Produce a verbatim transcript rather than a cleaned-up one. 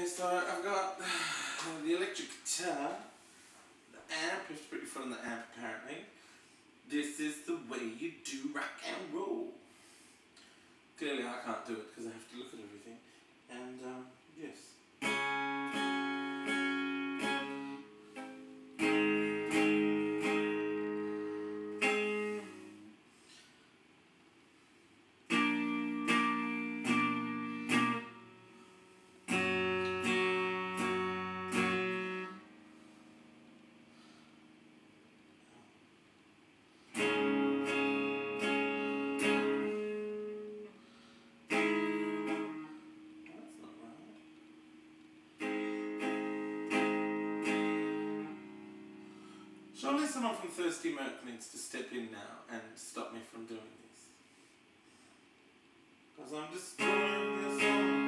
so I've got the electric guitar, the amp, you have to put your foot on the amp apparently. This is the way you do rock and roll. Clearly I can't do it because I have to look at everything. And um, yes. Surely someone from Thirsty Merc needs to step in now and stop me from doing this. Because I'm destroying this song.